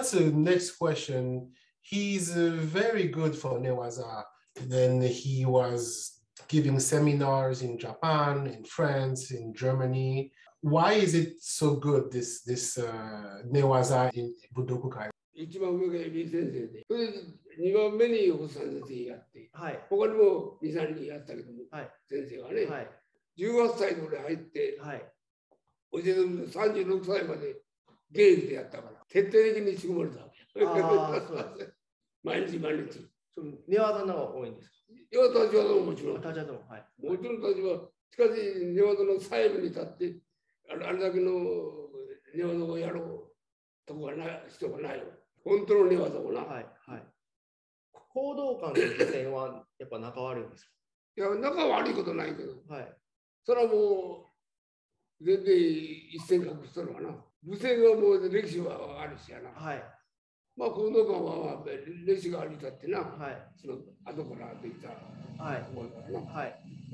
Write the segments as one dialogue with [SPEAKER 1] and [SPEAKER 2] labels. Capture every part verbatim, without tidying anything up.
[SPEAKER 1] that's the next question. He's uh, very good for Newaza. Then he was giving seminars in Japan, in France, in Germany. Why is it so good, this, this uh, Newaza in Budokukai?
[SPEAKER 2] 一番上がエビ先生で、それでにばんめにおっさん先生やって、
[SPEAKER 3] はい、
[SPEAKER 2] 他にもに、さんにんやったけども、
[SPEAKER 3] はい、
[SPEAKER 2] 先生がね、
[SPEAKER 3] はい、
[SPEAKER 2] じゅうはっさいで俺入って、
[SPEAKER 3] はい、
[SPEAKER 2] おじさんさんじゅうろくさいまで現役でやったから、徹底的に仕組まれたわけ。
[SPEAKER 3] ああ、そうです。
[SPEAKER 2] 毎日毎日。
[SPEAKER 3] その寝技のが多いんですか？
[SPEAKER 2] いや、立ち技ももちろん。
[SPEAKER 3] 立ち技も、はい。
[SPEAKER 2] もちろん立ち技。しかし、寝技の細部に立って、あれあれだけの寝技をやろうとこがない人がないよ。本当の寝技をな。
[SPEAKER 3] はい、はい。行動感の実践はやっぱ仲悪いんですか？
[SPEAKER 2] いや、仲悪いことないけど。
[SPEAKER 3] はい。
[SPEAKER 2] それはもう、全然一線隠しとるわな。無線はもう歴史はあるしやな。
[SPEAKER 3] はい。
[SPEAKER 2] まあ、行動感は歴史がありだってな。
[SPEAKER 3] はい。
[SPEAKER 2] その後からできた。
[SPEAKER 3] はい。
[SPEAKER 2] はい。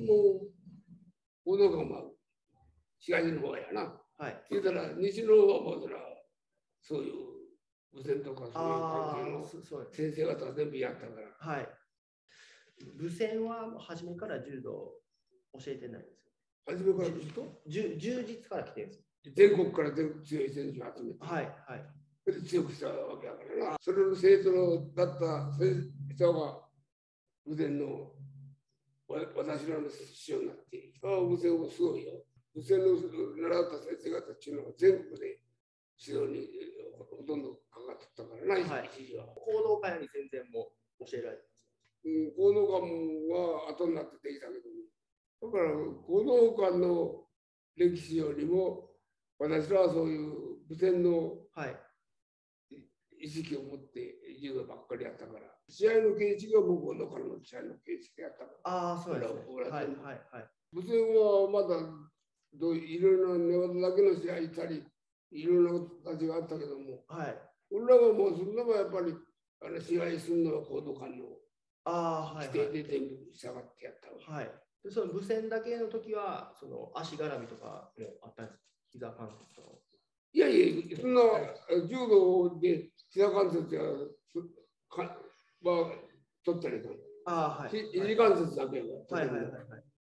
[SPEAKER 2] もう、行動感は東の方やな。
[SPEAKER 3] はい。
[SPEAKER 2] 言うたら、西の方はもうそら、そういう無線とかそういう感じの先生方が全部やったから。
[SPEAKER 3] はい。無線は初めから柔道を教えてないんですよ。
[SPEAKER 2] 初めから柔道？
[SPEAKER 3] 柔術から来てるんですよ。
[SPEAKER 2] 全国から全国強い選手を集めて。
[SPEAKER 3] はい、はい。
[SPEAKER 2] それで強くしたわけだからな。それの生徒のだった人が無線の私らの師匠になって、ああ、無線はすごいよ。無線の習った先生方っていうのは全国で指導にほとんどかかってたからな、
[SPEAKER 3] はい、一時は。行動会に全然もう教えられてます。
[SPEAKER 2] うん、行動館は後になってできたけど、だから行動館の歴史よりも、私らはそういう無線の意識を持って柔道ばっかりやったから、試合の形式がもう行動館の試合の形式でやったから。
[SPEAKER 3] ああ、そうですね。はいはいはい。
[SPEAKER 2] 無線はまだどういろいろな寝技だけの試合行ったり、いろいろな形があったけども、
[SPEAKER 3] はい、
[SPEAKER 2] 俺らはもうそんなもやっぱりあの試合するのは行動館の規定で全部従ってやった
[SPEAKER 3] わ。はい。でその無線だけの時は、その足絡みとかもあったんですか？膝関節とか。
[SPEAKER 2] いやいや、そんな柔道で膝関節やかは取ったりとか。
[SPEAKER 3] ああ、はい。
[SPEAKER 2] 肘関節だけは。
[SPEAKER 3] はいはいはいはい。